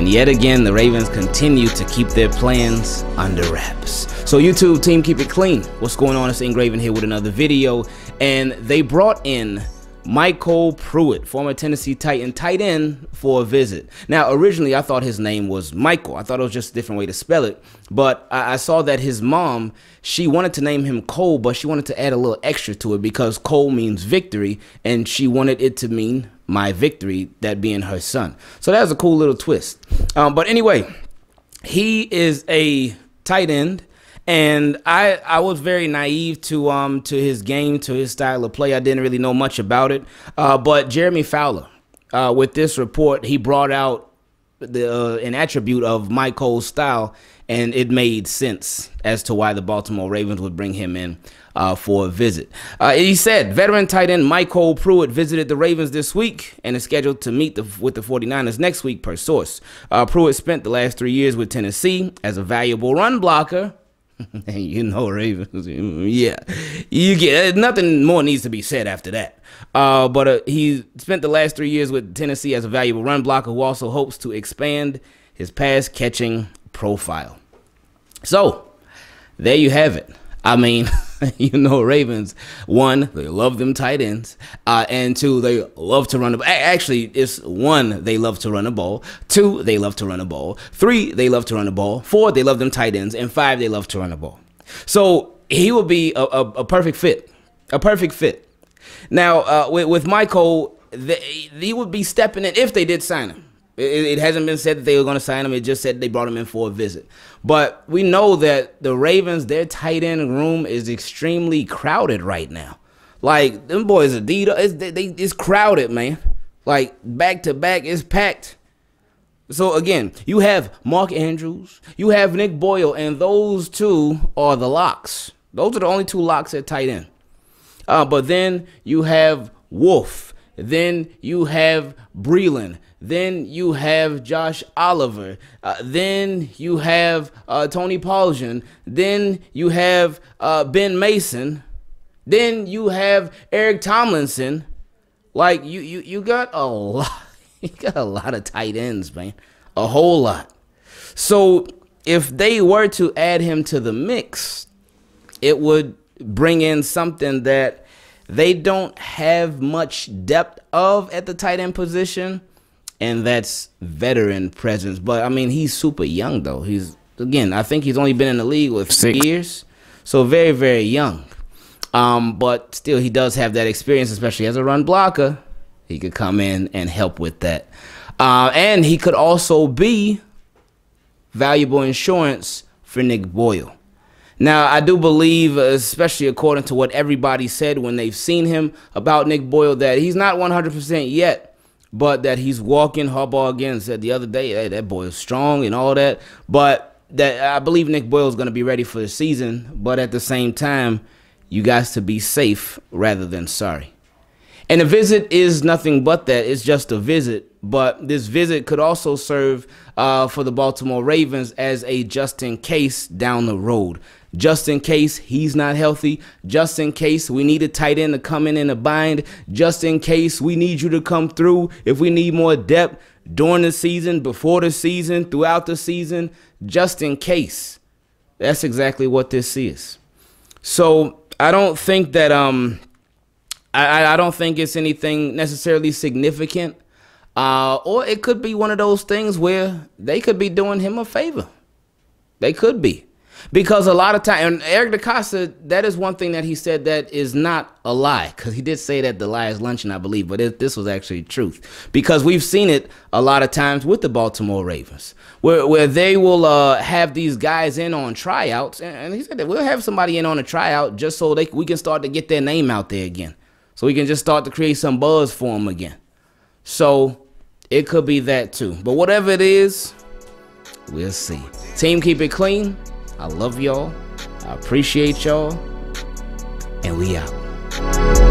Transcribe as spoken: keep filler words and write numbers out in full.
And yet again, the Ravens continue to keep their plans under wraps. So YouTube team, keep it clean. What's going on? It's Ingraven here with another video. And they brought in MyCole Pruitt, former Tennessee Titan, tight end, for a visit. Now, originally, I thought his name was Michael. I thought it was just a different way to spell it. But I, I saw that his mom, she wanted to name him Cole, but she wanted to add a little extra to it because Cole means victory, and she wanted it to mean my victory, that being her son. So that was a cool little twist. Um, but anyway, he is a tight end. And I I was very naive to um to his game, to his style of play. I didn't really know much about it. Uh, but Jeremy Fowler, uh, with this report, he brought out the uh, an attribute of MyCole's style, and it made sense as to why the Baltimore Ravens would bring him in uh, for a visit. Uh, he said, veteran tight end MyCole Pruitt visited the Ravens this week and is scheduled to meet the, with the forty-niners next week, per source. Uh, Pruitt spent the last three years with Tennessee as a valuable run blocker. You know, Ravens, yeah, you get nothing more needs to be said after that. Uh, but uh, he spent the last three years with Tennessee as a valuable run blocker who also hopes to expand his pass catching profile. So there you have it. I mean, you know, Ravens, one, they love them tight ends, uh, and two, they love to run the ball. Actually, it's one, they love to run the ball. Two, they love to run the ball. Three, they love to run the ball. Four, they love them tight ends. And five, they love to run the ball. So he would be a, a, a perfect fit, a perfect fit. Now, uh, with, with MyCole, they, he would be stepping in if they did sign him. It, it hasn't been said that they were going to sign him. It just said they brought him in for a visit. But we know that the Ravens, their tight end room is extremely crowded right now. Like, them boys, Adidas, it's, they, they, it's crowded, man. Like, back to back, it's packed. So, again, you have Mark Andrews, you have Nick Boyle, and those two are the locks. Those are the only two locks at tight end. Uh, but then you have Wolf. Then you have Breeland. Then you have Josh Oliver. Uh, then you have uh, Tony Paulgen. Then you have uh, Ben Mason. Then you have Eric Tomlinson. Like, you, you, you got a lot. You got a lot of tight ends, man. A whole lot. So if they were to add him to the mix, it would bring in something that they don't have much depth of at the tight end position, and that's veteran presence. But, I mean, he's super young, though. He's, again, I think he's only been in the league with six years, so very, very young. Um, but still, he does have that experience, especially as a run blocker. He could come in and help with that. Uh, and he could also be valuable insurance for Nick Boyle. Now, I do believe, especially according to what everybody said when they've seen him about Nick Boyle, that he's not one hundred percent yet, but that he's walking. Harbaugh again said the other day, hey, that boy is strong and all that. But that I believe Nick Boyle is going to be ready for the season. But at the same time, you guys to be safe rather than sorry. And a visit is nothing but that. It's just a visit. But this visit could also serve uh, for the Baltimore Ravens as a just in case down the road. Just in case he's not healthy. Just in case we need a tight end to come in in a bind. Just in case we need you to come through if we need more depth during the season, before the season, throughout the season. Just in case. That's exactly what this is. So I don't think that um I, I don't think it's anything necessarily significant. Uh, or it could be one of those things where they could be doing him a favor. They could be. Because a lot of time, and Eric DeCosta, that is one thing that he said that is not a lie. Because he did say that the Lions luncheon, I believe, but it, this was actually truth. Because we've seen it a lot of times with the Baltimore Ravens, where, where they will uh, have these guys in on tryouts. And, and he said that we'll have somebody in on a tryout just so they we can start to get their name out there again. So we can just start to create some buzz for them again. So it could be that too. But whatever it is, we'll see. Team, keep it clean. I love y'all. I appreciate y'all. And we out.